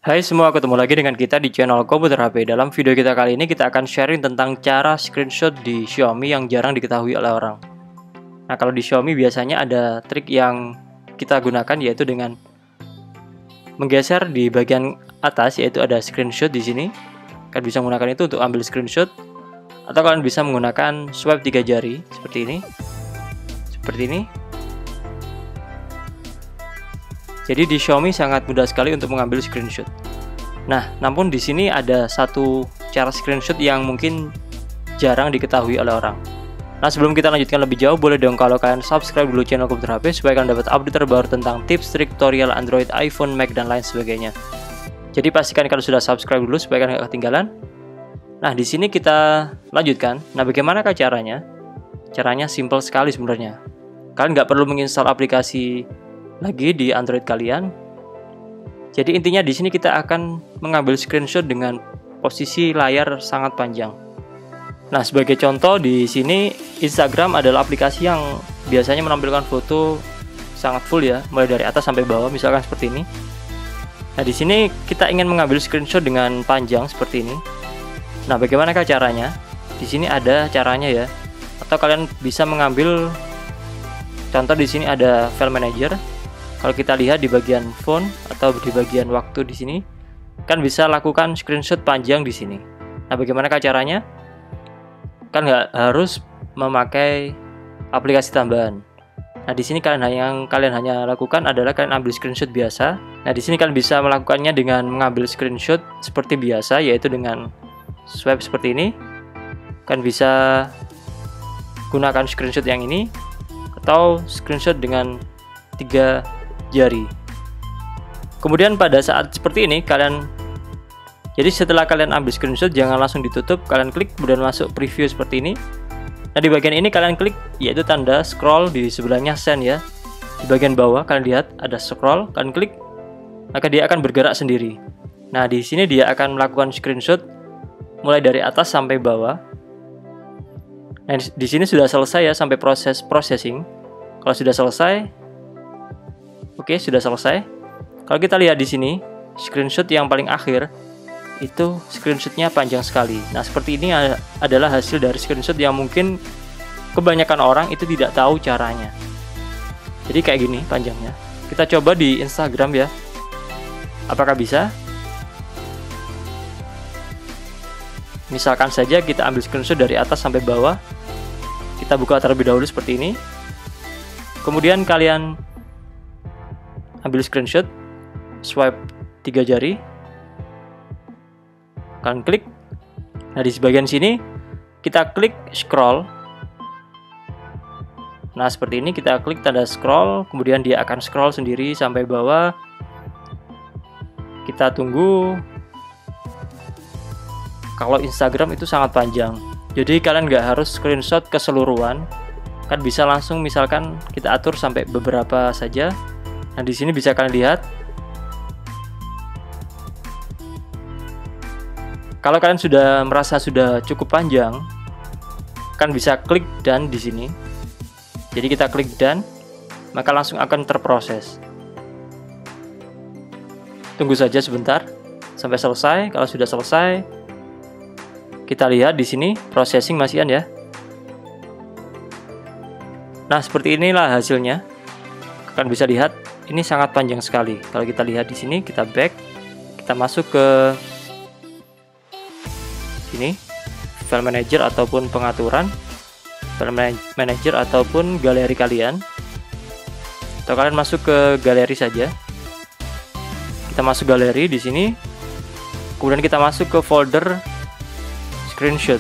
Hai semua, ketemu lagi dengan kita di channel Komputer HP. Dalam video kita kali ini kita akan sharing tentang cara screenshot di Xiaomi yang jarang diketahui oleh orang. Nah, kalau di Xiaomi biasanya ada trik yang kita gunakan, yaitu dengan menggeser di bagian atas, yaitu ada screenshot di sini. Kalian bisa menggunakan itu untuk ambil screenshot, atau kalian bisa menggunakan swipe 3 jari seperti ini. Jadi di Xiaomi sangat mudah sekali untuk mengambil screenshot. Nah, namun di sini ada satu cara screenshot yang mungkin jarang diketahui oleh orang. Nah, sebelum kita lanjutkan lebih jauh, boleh dong kalau kalian subscribe dulu channel Komputer HP supaya kalian dapat update terbaru tentang tips, trik, tutorial Android, iPhone, Mac, dan lain sebagainya. Jadi pastikan kalian sudah subscribe dulu supaya kalian gak ketinggalan. Nah, di sini kita lanjutkan. Nah, bagaimanakah caranya? Caranya simple sekali sebenarnya. Kalian nggak perlu menginstal aplikasi lagi di Android kalian. Jadi intinya di sini kita akan mengambil screenshot dengan posisi layar sangat panjang. Nah, sebagai contoh di sini Instagram adalah aplikasi yang biasanya menampilkan foto sangat full ya, mulai dari atas sampai bawah, misalkan seperti ini. Nah, di sini kita ingin mengambil screenshot dengan panjang seperti ini. Nah, bagaimanakah caranya? Di sini ada caranya ya. Atau kalian bisa mengambil contoh di sini ada file manager. Kalau kita lihat di bagian phone atau di bagian waktu di sini, kan bisa lakukan screenshot panjang di sini. Nah, bagaimana caranya? Kan nggak harus memakai aplikasi tambahan. Nah, di sini kalian hanya lakukan adalah kalian ambil screenshot biasa. Nah, di sini kalian bisa melakukannya dengan mengambil screenshot seperti biasa, yaitu dengan swipe seperti ini. Kalian bisa gunakan screenshot yang ini atau screenshot dengan 3 jari. Kemudian pada saat seperti ini jadi setelah kalian ambil screenshot, jangan langsung ditutup, kalian klik kemudian masuk preview seperti ini. Nah, di bagian ini kalian klik yaitu tanda scroll, di sebelahnya send ya. Di bagian bawah kalian lihat ada scroll, kalian klik, maka dia akan bergerak sendiri. Nah, di sini dia akan melakukan screenshot mulai dari atas sampai bawah. Nah, di sini sudah selesai ya sampai proses processing. Kalau sudah selesai, oke, sudah selesai. Kalau kita lihat di sini, screenshot yang paling akhir itu screenshotnya panjang sekali. Nah, seperti ini adalah hasil dari screenshot yang mungkin kebanyakan orang itu tidak tahu caranya. Jadi kayak gini panjangnya. Kita coba di Instagram ya. Apakah bisa? Misalkan saja kita ambil screenshot dari atas sampai bawah. Kita buka terlebih dahulu seperti ini. Kemudian kalian ambil screenshot, swipe 3 jari, kalian klik. Nah, di bagian sini kita klik scroll. Nah, seperti ini kita klik tanda scroll, kemudian dia akan scroll sendiri sampai bawah. Kita tunggu. Kalau Instagram itu sangat panjang, jadi kalian nggak harus screenshot keseluruhan, kan bisa langsung misalkan kita atur sampai beberapa saja. Nah, di sini bisa kalian lihat. Kalau kalian sudah merasa sudah cukup panjang, kan bisa klik done di sini. Jadi kita klik done, maka langsung akan terproses. Tunggu saja sebentar sampai selesai. Kalau sudah selesai, kita lihat di sini processing masih ya. Nah, seperti inilah hasilnya. Kalian bisa lihat ini sangat panjang sekali. Kalau kita lihat di sini, kita back, kita masuk ke sini, file manager ataupun pengaturan, file manager ataupun galeri kalian, atau kalian masuk ke galeri saja. Kita masuk galeri di sini, kemudian kita masuk ke folder screenshot.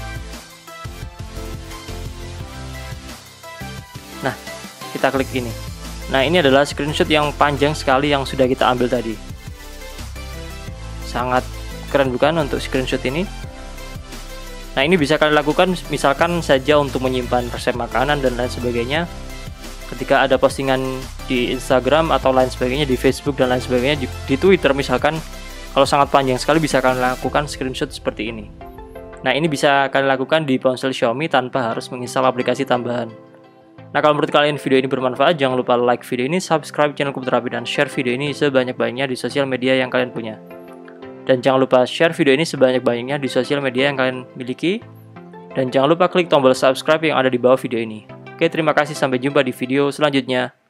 Nah, kita klik ini. Nah, ini adalah screenshot yang panjang sekali yang sudah kita ambil tadi. Sangat keren bukan untuk screenshot ini? Nah, ini bisa kalian lakukan misalkan saja untuk menyimpan resep makanan dan lain sebagainya. Ketika ada postingan di Instagram atau lain sebagainya, di Facebook dan lain sebagainya, di Twitter misalkan, kalau sangat panjang sekali bisa kalian lakukan screenshot seperti ini. Nah, ini bisa kalian lakukan di ponsel Xiaomi tanpa harus menginstal aplikasi tambahan. Nah, kalau menurut kalian video ini bermanfaat, jangan lupa like video ini, subscribe channel Komputer HP, dan share video ini sebanyak-banyaknya di sosial media yang kalian punya. Dan jangan lupa share video ini sebanyak-banyaknya di sosial media yang kalian miliki. Dan jangan lupa klik tombol subscribe yang ada di bawah video ini. Oke, terima kasih, sampai jumpa di video selanjutnya.